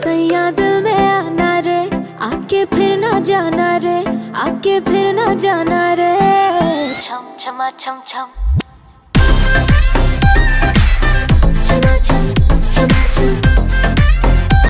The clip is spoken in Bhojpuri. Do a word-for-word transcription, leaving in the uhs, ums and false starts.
सैया दिल में आना रे, आके फिर ना जाना रे, आके फिर ना जाना रे। छम छमा छम छम